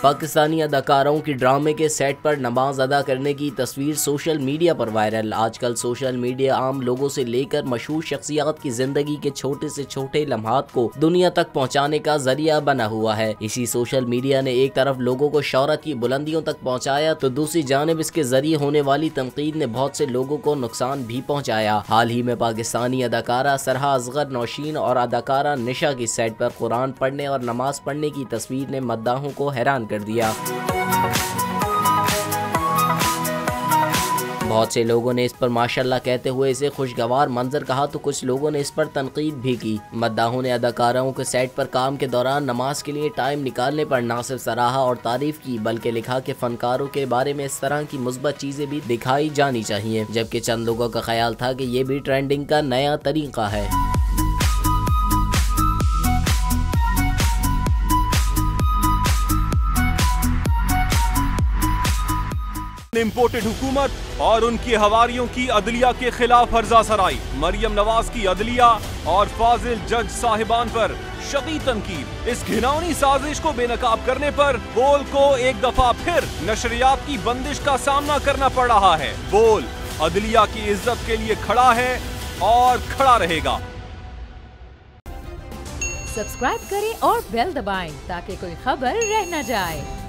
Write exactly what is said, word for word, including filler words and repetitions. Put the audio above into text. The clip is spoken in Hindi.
पाकिस्तानी अदाकाराओं की ड्रामे के सेट पर नमाज अदा करने की तस्वीर सोशल मीडिया पर वायरल। आजकल सोशल मीडिया आम लोगों से लेकर मशहूर शख्सियात की जिंदगी के छोटे से छोटे लम्हात को दुनिया तक पहुंचाने का जरिया बना हुआ है। इसी सोशल मीडिया ने एक तरफ लोगों को शोहरत की बुलंदियों तक पहुंचाया तो दूसरी जानिब इसके जरिए होने वाली तनकीद ने बहुत से लोगों को नुकसान भी पहुंचाया। हाल ही में पाकिस्तानी अदाकारा सरहा असगर नौशीन और अदाकारा निशा की सेट पर कुरान पढ़ने और नमाज पढ़ने की तस्वीर ने मद्दाहों को हैरान कर दिया। बहुत से लोगों ने इस पर माशाल्लाह कहते हुए इसे खुशगवार मंजर कहा तो कुछ लोगों ने इस पर तनकीद भी की। मद्दाहों ने अदाकाराओं के सेट पर काम के दौरान नमाज के लिए टाइम निकालने पर न सिर्फ सराहा और तारीफ की बल्कि लिखा कि फनकारों के बारे में इस तरह की मुस्बत चीजें भी दिखाई जानी चाहिए, जबकि चंद लोगों का ख्याल था कि ये भी ट्रेंडिंग का नया तरीका है। इम्पोर्टेड हुकूमत और उनकी हवारियों की अदलिया के खिलाफ हर्जा सराई। मरियम नवाज की अदलिया और फाजिल जज साहिबान पर शदीद तनकीद। इस घिनौनी साजिश को बेनकाब करने पर बोल को एक दफा फिर नशरियात की बंदिश का सामना करना पड़ रहा है। बोल अदलिया की इज्जत के लिए खड़ा है और खड़ा रहेगा। सब्सक्राइब करें और बेल दबाएं ताकि कोई खबर रह न जाए।